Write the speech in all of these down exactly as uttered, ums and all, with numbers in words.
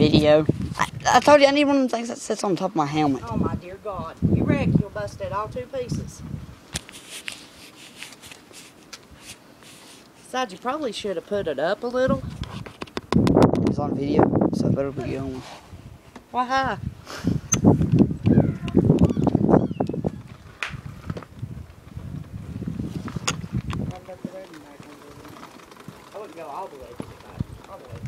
video. I, I told you I need one of them things that sits on top of my helmet. Oh my dear God. You wreck, you'll bust it all two pieces. Besides, you probably should have put it up a little. It's on video, so it better be going. Why hi? I wouldn't go all the way to the back. All the way.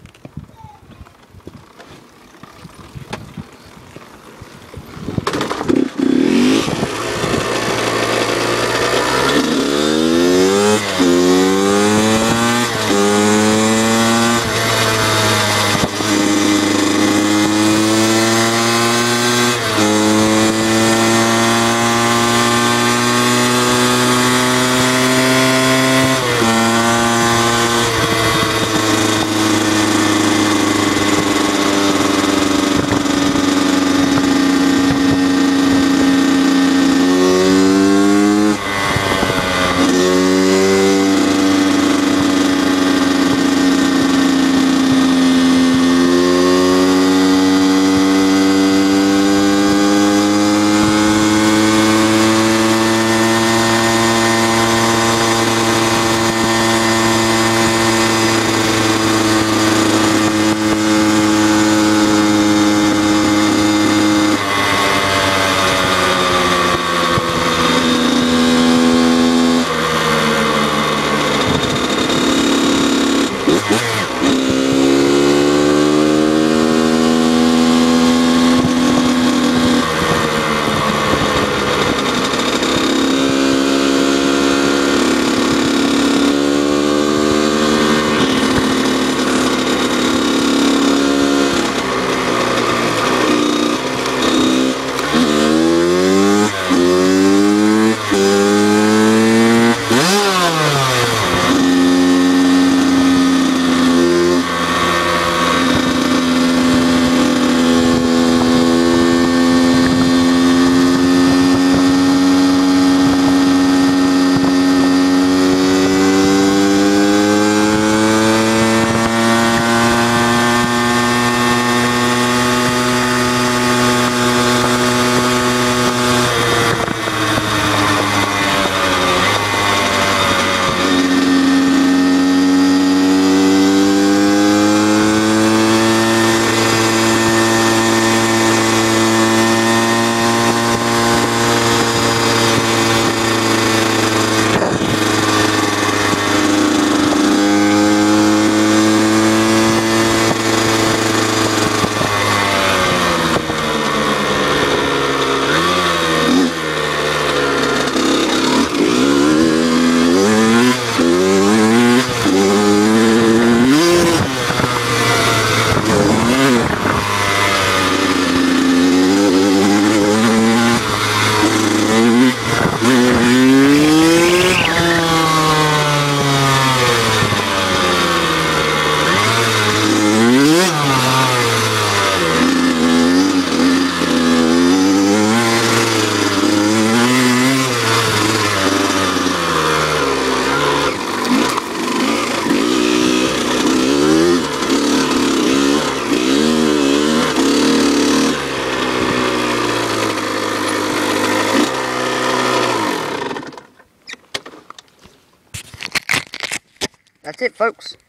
That's it, folks.